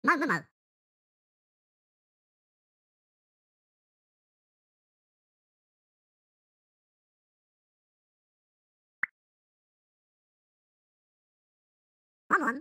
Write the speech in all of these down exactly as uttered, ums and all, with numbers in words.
まずまう。ワンワン。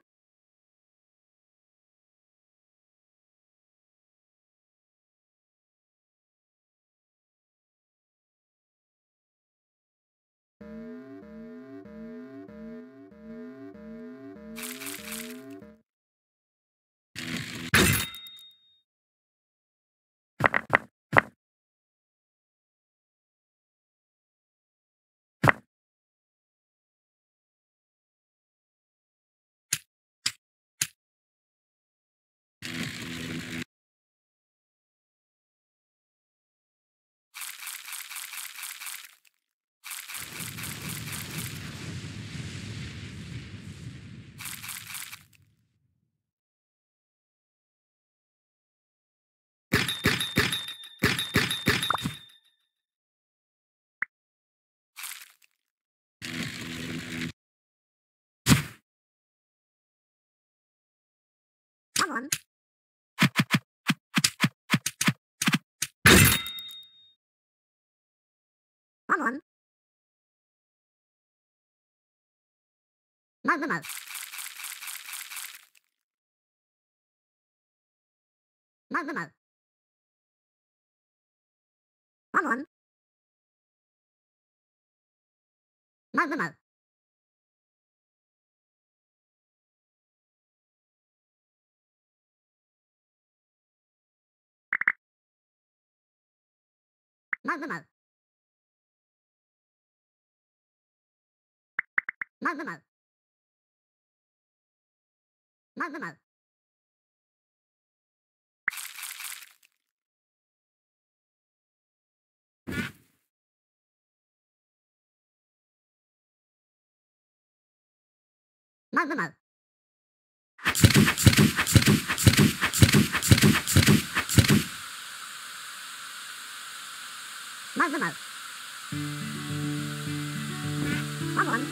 ワンワン。ワンワン。まずまう。まずまう。ワンワン。まずまう。まずまう。まずまう。まずまう。まずまう。まずまう。ワンワン。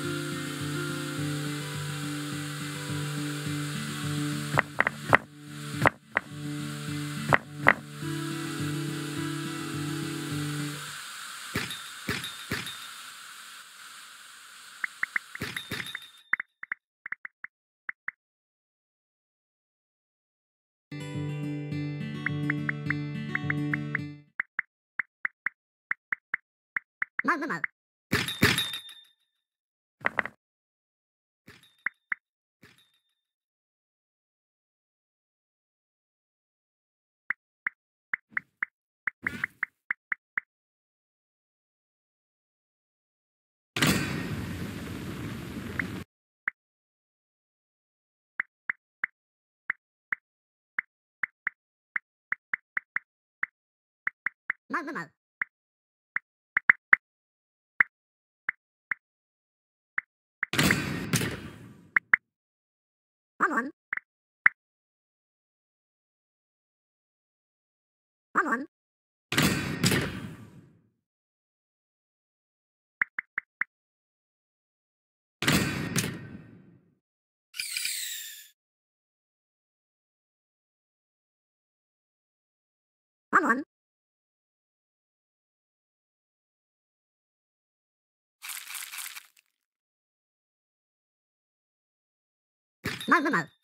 まずまう。まずまう。ワンワン。ワンワン。ワンワン。まずまう。